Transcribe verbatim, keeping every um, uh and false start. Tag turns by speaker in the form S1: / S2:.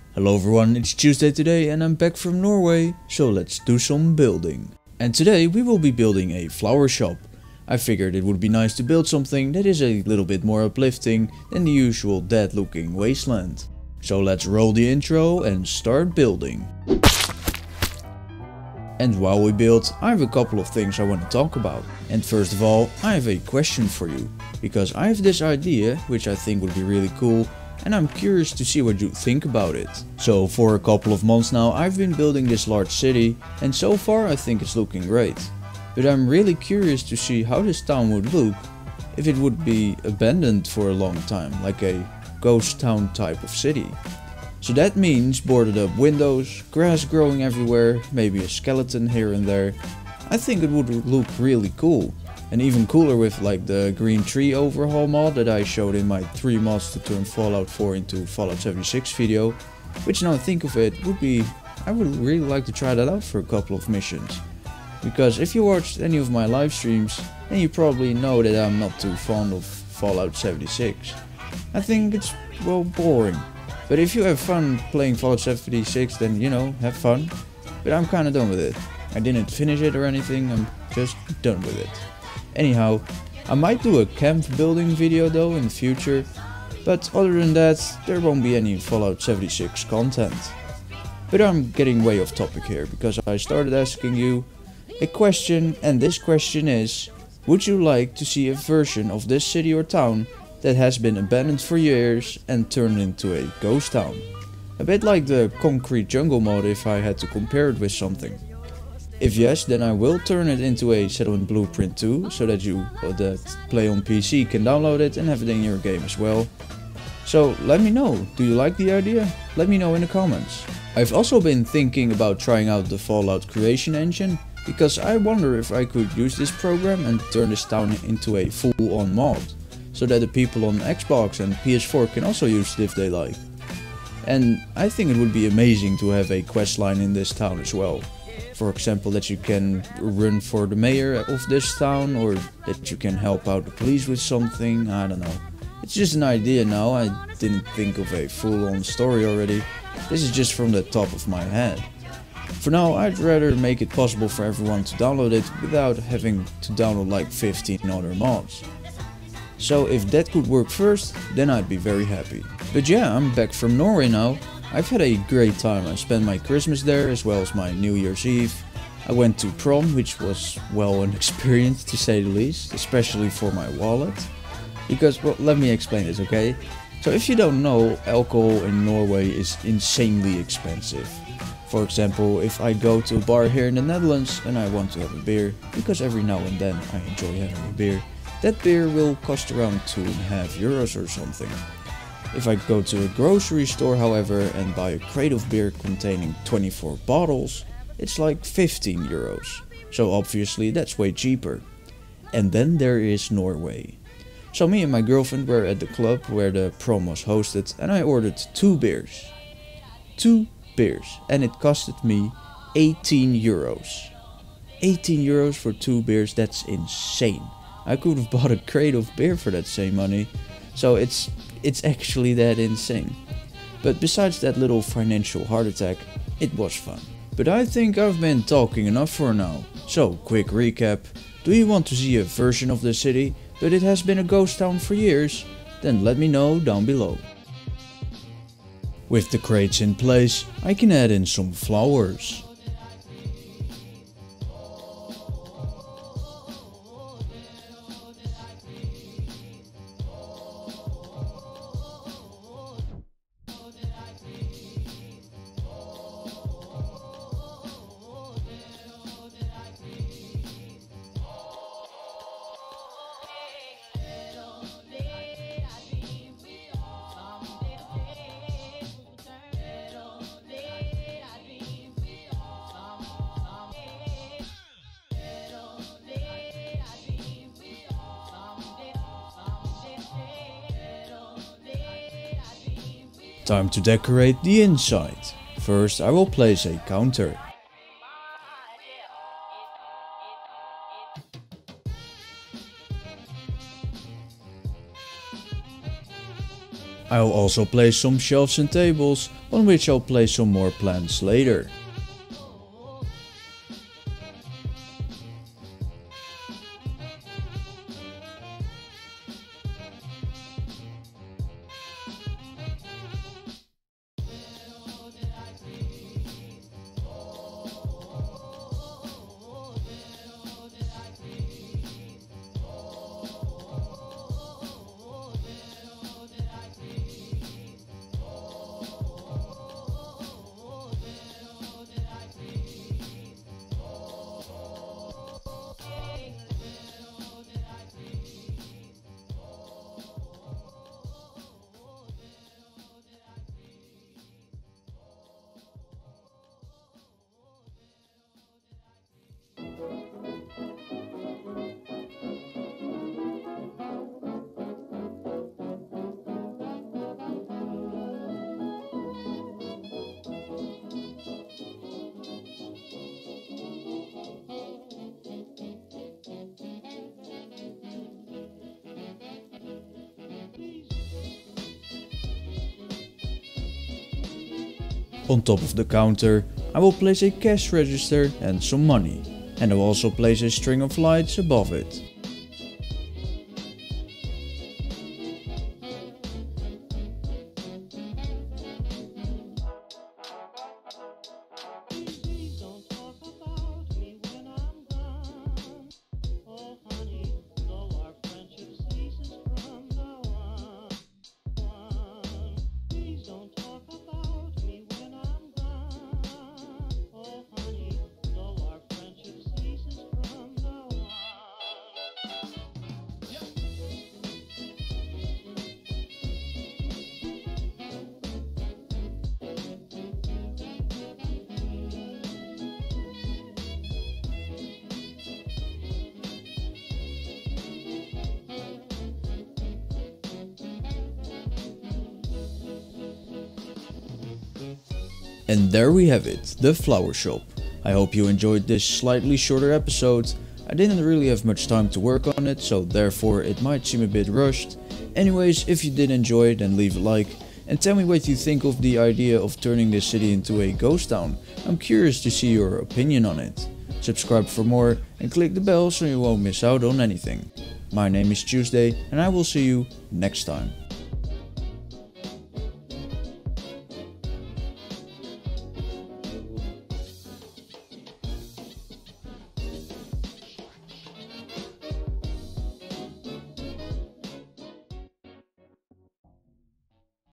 S1: Hello everyone, it's Tuesday today and I'm back from Norway, so let's do some building. And today we will be building a flower shop. I figured it would be nice to build something that is a little bit more uplifting than the usual dead looking wasteland. So let's roll the intro and start building. And while we build, I have a couple of things I want to talk about. And first of all, I have a question for you. Because I have this idea, which I think would be really cool, and I'm curious to see what you think about it. So for a couple of months now I've been building this large city, and so far I think it's looking great. But I'm really curious to see how this town would look if it would be abandoned for a long time, like a ghost town type of city. So that means boarded up windows, grass growing everywhere, maybe a skeleton here and there. I think it would look really cool. And even cooler with like the green tree overhaul mod that I showed in my three mods to turn Fallout four into Fallout seventy-six video. Which now I think of it would be, I would really like to try that out for a couple of missions. Because if you watched any of my live streams, then you probably know that I'm not too fond of Fallout seventy-six. I think it's, well, boring. But if you have fun playing Fallout seventy-six, then you know, have fun. But I'm kinda done with it. I didn't finish it or anything, I'm just done with it. Anyhow, I might do a camp building video though in the future, but other than that there won't be any Fallout seventy-six content. But I'm getting way off topic here because I started asking you a question, and this question is: would you like to see a version of this city or town that has been abandoned for years and turned into a ghost town? A bit like the Concrete Jungle mod if I had to compare it with something. If yes, then I will turn it into a Settlement Blueprint two, so that you uh, that play on P C can download it and have it in your game as well. So let me know, do you like the idea? Let me know in the comments. I've also been thinking about trying out the Fallout creation engine, because I wonder if I could use this program and turn this town into a full-on mod, so that the people on Xbox and P S four can also use it if they like. And I think it would be amazing to have a questline in this town as well. For example, that you can run for the mayor of this town, or that you can help out the police with something, I don't know. It's just an idea now, I didn't think of a full-on story already. This is just from the top of my head. For now, I'd rather make it possible for everyone to download it without having to download like fifteen other mods. So if that could work first, then I'd be very happy. But yeah, I'm back from Norway now. I've had a great time. I spent my Christmas there as well as my New Year's Eve. I went to prom, which was, well, an experience to say the least, especially for my wallet. Because, well, let me explain this, okay? So if you don't know, alcohol in Norway is insanely expensive. For example, if I go to a bar here in the Netherlands and I want to have a beer, because every now and then I enjoy having a beer, that beer will cost around two and a half euros or something. If I go to a grocery store, however, and buy a crate of beer containing twenty-four bottles, it's like fifteen euros. So obviously that's way cheaper. And then there is Norway. So me and my girlfriend were at the club where the prom was hosted, and I ordered two beers. Two beers. And it costed me eighteen euros. eighteen euros for two beers, that's insane. I could have bought a crate of beer for that same money. So it's it's actually that insane. But besides that little financial heart attack, it was fun. But I think I've been talking enough for now. So, quick recap. Do you want to see a version of the city, but it has been a ghost town for years? Then let me know down below. With the crates in place, I can add in some flowers. Time to decorate the inside. First I will place a counter. I'll also place some shelves and tables on which I'll place some more plants later. On top of the counter, I will place a cash register and some money, and I will also place a string of lights above it. And there we have it, the flower shop. I hope you enjoyed this slightly shorter episode. I didn't really have much time to work on it, so therefore it might seem a bit rushed. Anyways, if you did enjoy it, then leave a like and tell me what you think of the idea of turning this city into a ghost town. I'm curious to see your opinion on it. Subscribe for more and click the bell so you won't miss out on anything. My name is Tuesday and I will see you next time.